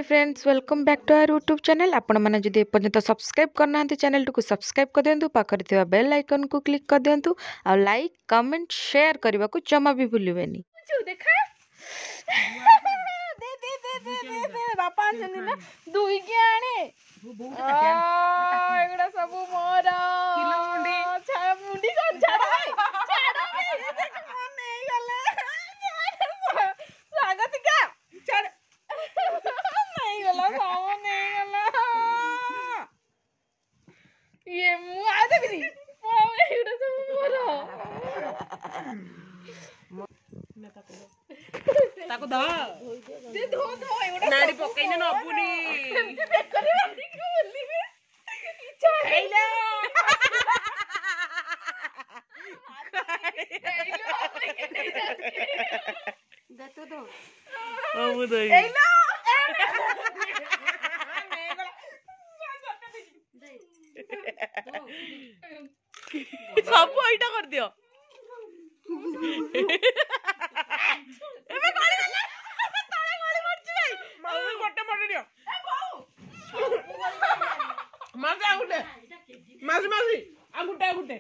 Friends welcome back to our YouTube channel. आपण मैंने जदि एपर्यंत सब्सक्राइब करना चैनल को सब्सक्राइब कर दिंतु, पाखरे थिबा बेल आइकन को क्लिक कर दिंतु आ लाइक कमेंट शेयर करने को जमा भी भूलिबेनी। देखा दे दे दे दे दे दे बापा आनछन ना दुई के आणे एगुडा सब मोर किलो मुंडी छा मुंडी कोन छाड़ देख मन नहीं गले स्वागत का छाड़ नहीं गला सामो नहीं गला ये मु आ देबी ओ एगुडा सब मोर ताको दा दे धो धो एगुडा नाडी पकैने नबुनी एमती बेकरे बांधी के बोलिबे इच्छा हैला दे तो दो ओ मुदई हैला सब एटा कर दियो एबे गाड़ी वाला ताळे गाड़ी मरची भाई माऊ गोटे मर दियो ए बाऊ मासे आगुटे मासी आगुटे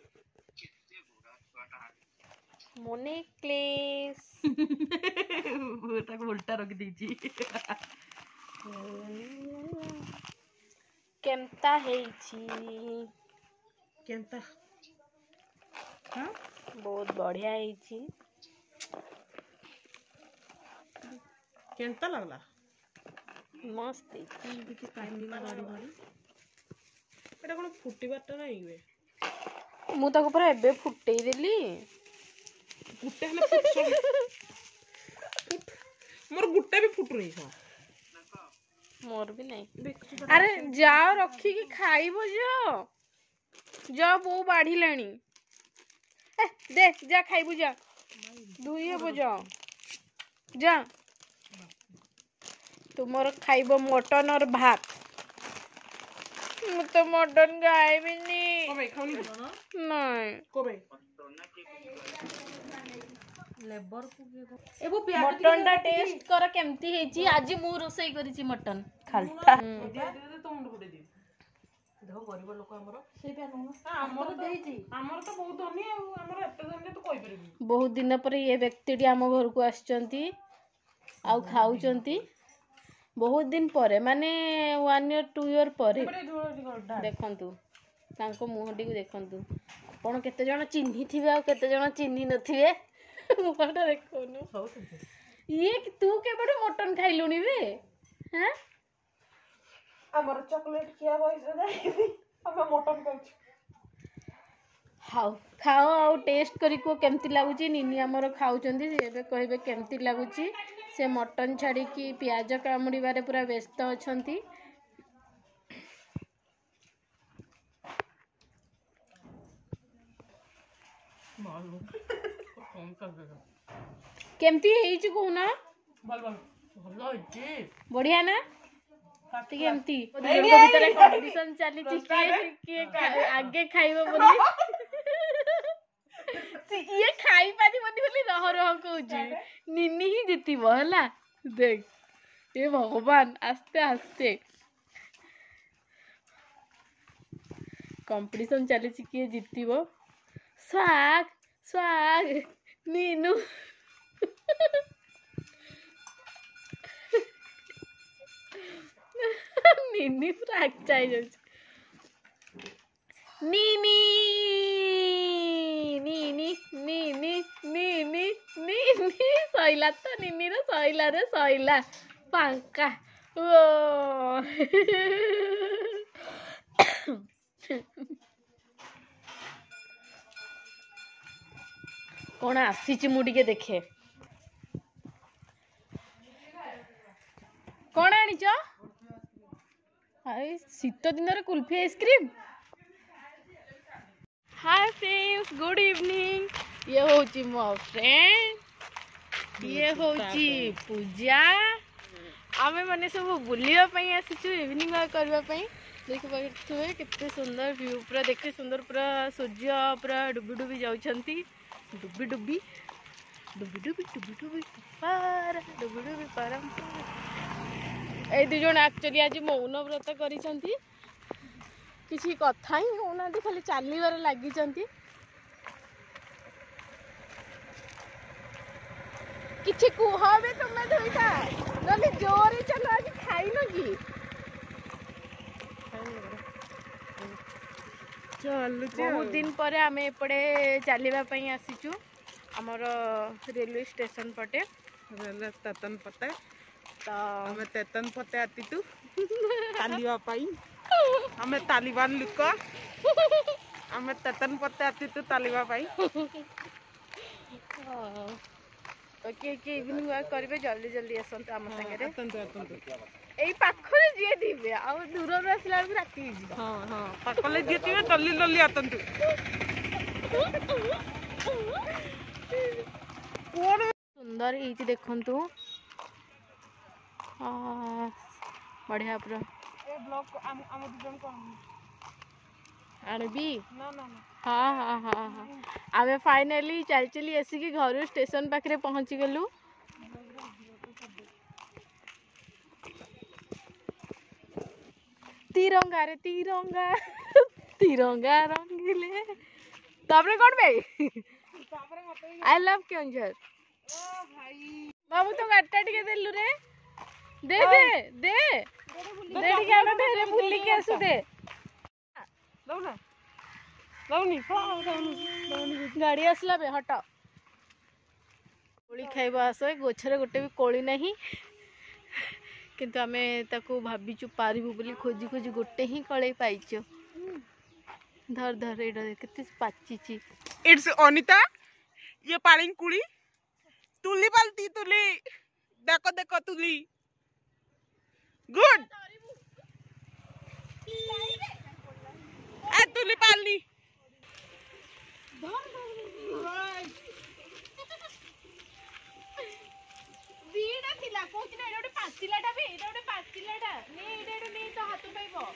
मोने क्लेस बोटा को उल्टा रख दीजी केमता हेची केमता हां बहुत बढ़िया हेची केमता लागला मस्त हेची देखि काटी ना गाड़ी गाड़ी एटा कोन फुटीबाटा नाही बे मु ताको पर एबे फुटेई देली गुटे हले फुट मोर गुटे भी फुट रही छ मोर भी नहीं अरे जाओ रखी की खाइबो जाओ बो बाढ़ी लेनी ए दे जा खाइबो जा दुई हेबो जा तुमर खाइबो मटन और भात मु तो मटन खाइबी नी कोबे खाउनी नहीं कोबे लेबर को एबो मटन दा टेस्ट कर केमती हेची आज मु रोसई करिची मटन खालटा दे तो मुंड गुडे दे देखो गरीब लोक हमरो से पे नु हमरो देइची हमरो तो बहुत धनी हमरो एते धनी तो कोइ परबी बहुत दिन पर ये व्यक्तिटी हम घर को आछचंती आ खाउचंती बहुत दिन परे माने 1 ईयर 2 ईयर परे देखंतु तांको मुहटी को देखंतु आपण केते जण चिन्ही थिबे आ केते जण चिन्ही नथिबे मुहटा देखोनु ये तू केबडे मटन खाइलुनी बे हैं हमर चॉकलेट किया पैसा जाई हम मटन खाउछ खाओ आ टेस्ट करी को केमती लागुची निनी हमर खाउचंदी एबे कहबे केमती लागुची से मटन छाड़ी की प्याज कामुड़ी बारे पूरा व्यस्त अछंती केमती हेची कोना बढ़िया ना केमती भीतर कंडीशन चली आगे खाइबो बोली ये खाई पानी बोली रह कहूची निनी ही जीतब है देख ये भगवान आस्ते आस्ते कंपटीशन चली किए जीतब स्वाग स्वाग नीनू निनी पूरा चाहिए नीनी नीनी नीनी नीनी नीनी सैला तो निनी रे सैला पांका ओ कौन आसी मु टिके देखे कौन आनीच शीत दिन kulfi ice cream hi friends good evening ये होची मो फ्रेंड ये होची पूजा आमे माने सब बुलिया पई आसीछु इवनिंग वॉक करबा पई देख पाथुए केते सुंदर व्यू पूरा देखते सुंदर पूरा सूर्य पूरा डुबी डुबी जाउछंती डुबी डुबी डुबी डुबी डुबी डुबी पार डुबी डुबी पारम ए दु जण एक्चुअली आज मौन व्रत करिसंती किसी कथा ही होना खाली चलवर लगी किसी कुह भी तुम्हें दुईटा नले जोर चलो आज खाई न कि बहुत दिन पर आम एपटे चलवाई आसीचु आमर रेलवे स्टेशन पटे रेलवे स्टेशन पटे तो हमें तेतन पटे आतीतु तालिबा पाई हमें तालिबान लुक हमें तेतन पटे आतीतु तालिबा पाई तो किए इवनिंग वर्क करेंगे जल्दी जल्दी आसत आम सागे आतंतु यही पाखरे जी थे आ दूर आसला बेलू राति हाँ हाँ पाकले जीतिबे जल्दी जल्दी आतंतु सुंदर ये देखु बढ़िया पूरा ए ब्लॉग को आम दुजन को आनबी ना ना हाँ हाँ हाँ हाँ आमे फाइनली चल चली आसिक घर स्टेशन पाखे पहुँची गलु तिरंगा रे तिरंगा तिरंगा रंगीले तापरे कौन भाई आई लव केंझर बाबू तो गाटा टिके देलु रे दे दे दे दे टिके आमे फेरे भूली के आसु दे दौना दौनी दौनी गाड़ी आसला बे हट कोली खाइबा आस गछरे गोटे भी कोली नहीं किंतु आमे ताको भाबिचु पारिबु बोली खोजी खोजी गोटे ही कळे पाइचो धर धर एडा केते पाचिची इट्स अनिता ये पालिंग कुड़ी तुली पालती तुली देखो देखो तुली गुड ए तुली पालनी दीडा थिला कोच ना एडा पाचिलाटा बे एडा ओडे पाचिलाटा ने एडा ने तो हाथ पाइबो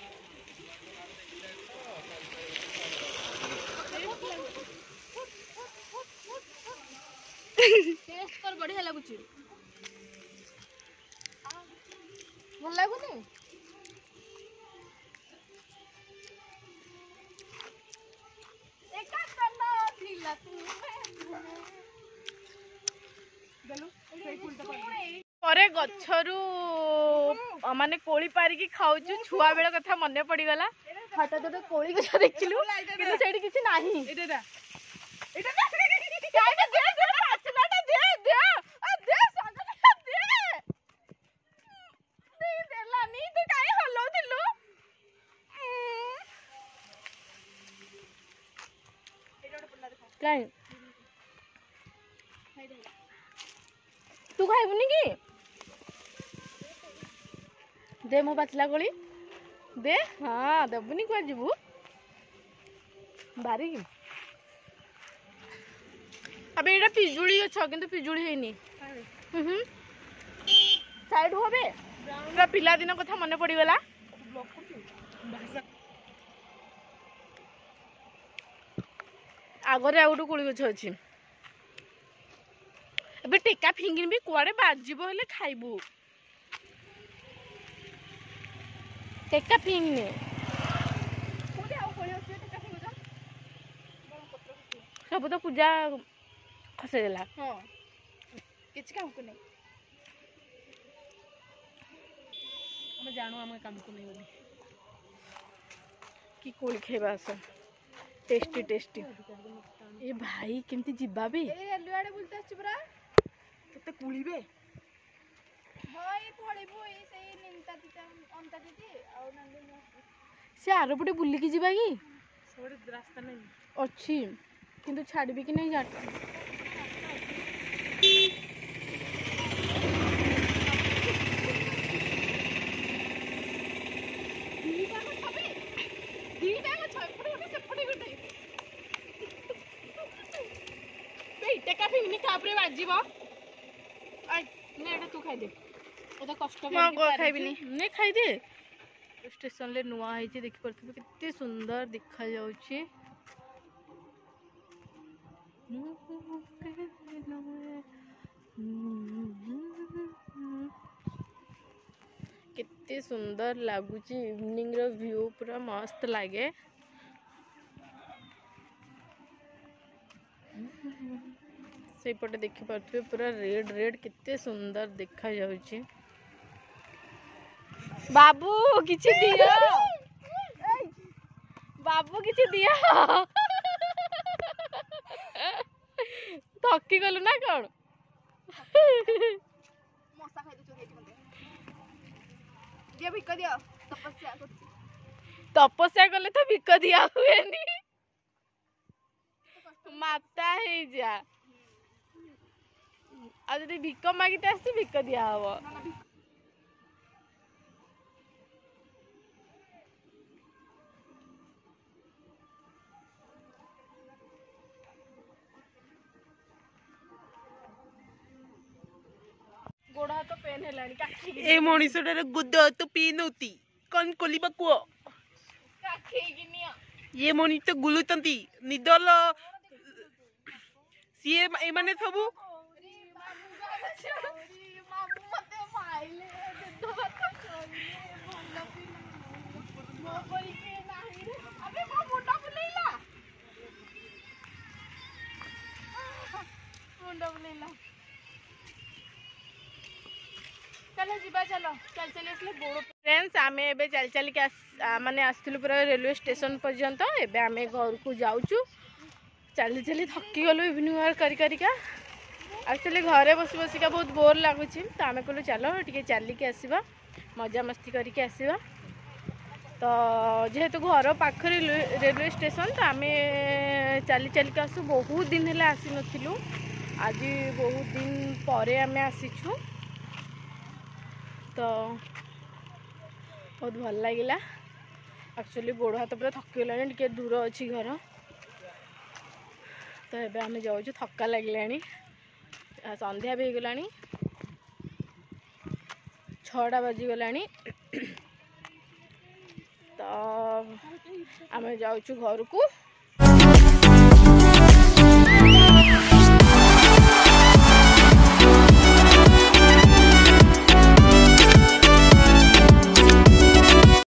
टेस्ट कर बढ़िया लागुची मन लागुनी एका कन्ना थिला तू परे गछरु माने कोली पारिकी खाउछु छुआ बेला कथा मने पड़ीगला हठात तो कोली गछ देखिलु किंतु सेठी किछि नाही एटा एटा काइटा दे दे पाचलाटा दे दे आ दे सागला दे दे देला नी तू काई हलौथिलु एटा पल्ला देखो काई तू खाइबुनी कि दे मो पाचला कोली दे हाँ देबुनी कुआ जीवु बारी अबे एटा पिजुली छ किंतु पिजुली हेनी साइड होबे पूरा पिला दिन कथा मने पड़ी गला आगरे आउटु कोली गछ अछि अबे टेका फिंगिन भी कुआडे बाजिबो हेले खाइबू टेका फिंगने सब तो पूजा खसे देला हां किछ काम को नहीं हम जानू हम काम को नहीं बोली की कोली खेबा स टेस्टी टेस्टी ए भाई केमती जिबा बे ए रेलवे बुलता छ बरा केते कुळीबे हाय पळिबो ए सेई निंता दिता अंता दिती आ नंदे से आरपटे बुली की जिबा की सबरे रास्ता नहीं अच्छी किंतु छाड़बी कि नहीं जाट तू खाई दे कष्ट नहीं खाई दे स्टेशन ले नुआ है देखी पारे कितने सुंदर देखा जाउची केते सुंदर लगुच इवनिंग रो व्यू पूरा मस्त लगे से पटे देखि पारथुबे पूरा रेड रेड केते सुंदर देखा जाउची। बाबू किछि दिया बाबू किछि दिया थकी गलु ना कौन मसा खाइ दछु एठी मते दिया भिक दिया तपस्या करछि तपस्या कले तो भिक दिया हुएनी माता हे जा आ जदि भिक मागिते आसी भिक दिया हबो। गोड़ हाथ पेन हेलानी काखी ए मनीषटार गुद तो पी नौती कौन कोलिबा कुओ काखी किनिया ये मनीष तो गुलुतंती निदल सीए ए माने सबु मामू मते माइले देदो तो छोइले भंगा पी मो कोई के नाही रे अबे मो मुंडा बुलेला चलो जीवा चलो चल चल इसले गोड़ फ्रेंड्स आमे एबे चल चल के माने आस्थिलु पूरा रेलवे स्टेशन पर्यंत एबे आमे घर को जाउचु चली चली थकी गलु इवनिंग वॉक करी करिका एक्चुअली घरे बसी बसिका बहुत बोर लगुच तो आम कहलु चलो टे चल के आसवा मजा मस्ती करके आसवा तो जेहेतु घर पाखरे रेलवे स्टेशन तो आम चली चल के आसु बहुत दिन है आसी नथिलु आज बहुत दिन पर आम आसीचु तो बहुत भल लगिला एक्चुअली गोड़ हाथ पूरा थकी गलानी टे दूर अच्छी घर तो एबे आम जाऊँ थका लगे संध्या भी गला 6टा बाजीगला तो आम जाऊँ घर को।